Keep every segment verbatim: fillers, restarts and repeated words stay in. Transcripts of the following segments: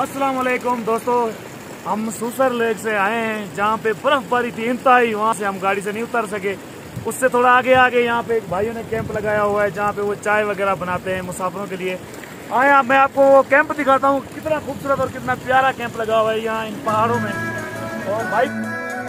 अस्सलाम वालेकुम दोस्तों, हम सूसर लेक से आए हैं जहाँ पे बर्फबारी थी इंतहाई। वहाँ से हम गाड़ी से नहीं उतर सके। उससे थोड़ा आगे आगे यहाँ पे भाइयों ने कैंप लगाया हुआ है जहाँ पे वो चाय वगैरह बनाते हैं मुसाफिरों के लिए। आया मैं आपको वो कैंप दिखाता हूँ, कितना खूबसूरत और कितना प्यारा कैंप लगा हुआ है यहाँ इन पहाड़ों में। और भाई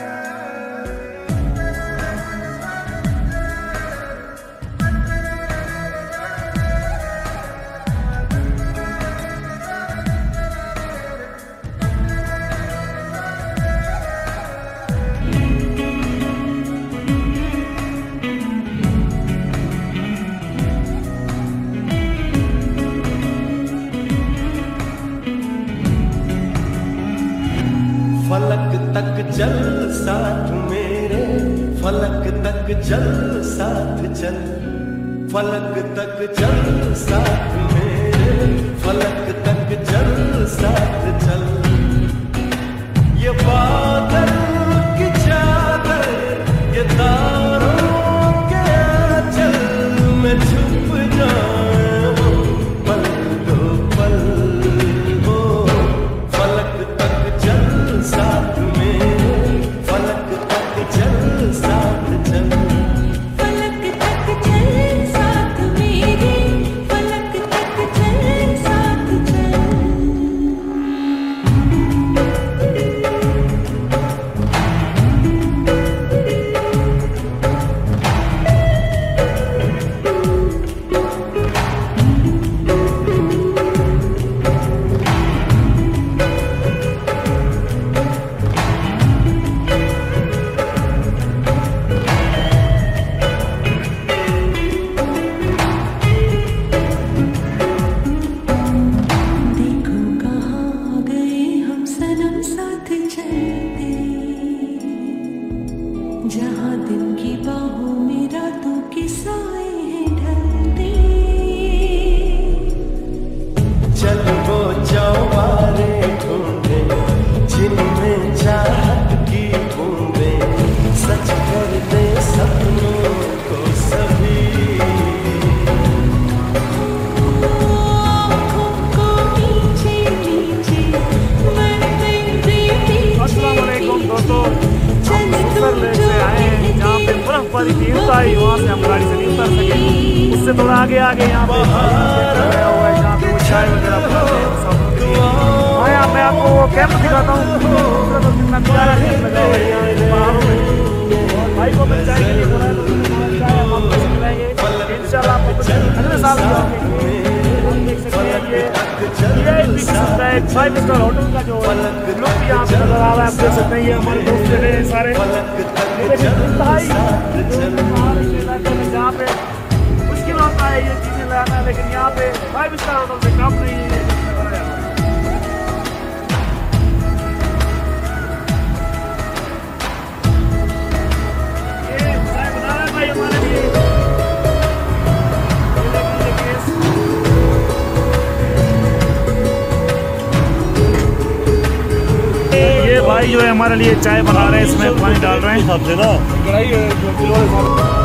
फलक तक चल साथ मेरे, फलक तक चल साथ चल, फलक तक चल साथ मेरे, फलक तक चल साथ चल। ये बादल की चादर, ये तारों के आंचल में छुप जाऊं पल दो पल हो। फलक तक चल साथ मेरे, फलक तक चल साथ चल, फलक तक चल साथ मेरे, फलक तक चल साथ चल। जहाँ दिन की बाहों में रातों के साए हैं ढलते, चल वो चौबारे ढूंढे जिनमें चाहत की बूंदें सच कर दे सपनों को सभी। आँखों को नीचे नीचे मरते पीछे अस्सलाम वालेकुम दोस्तों, हम सूसर लेक से आए हैं जहाँ पे बर्फबारी थी इंतहाई। वहाँ से हम गाड़ी से नहीं उतर सके। उससे थोड़ा आगे आगे यहाँ पे लगाया हुआ है जहाँ पे वो चाय वगैरह बनाते हैं मुसाफिरों के लिए। आया मैं आपको वो कैंप दिखाता हूँ, खूबसूरत और कितना प्यारा कैंप लगा हुआ है यहाँ इन पहाड़ों में। और भाई को मैं चाय के लिए बोला है तो उन्होंने चाय हम आपको खिलाएंगे इंशाल्लाह। आपको अगले साल भी आएंगे। हम देख सकते हैं ये ये एक फाइव स्टार होटल का जो लुक यहाँ पे नजर आ रहा है, आप देख सकते हैं। ये हमारे दोस्त चले हैं सारे इंतहाई इलाके में जहाँ पे मुश्किल होता है ये चीजें लाना, लेकिन यहाँ पे फाइव स्टार होटल से कम नहीं है। ये चाय बना रहा है भाई हमारे लिए। ये भाई जो है हमारे लिए चाय बना रहे हैं, इसमें पानी डाल रहे हैं। सबसे ना कढ़ाई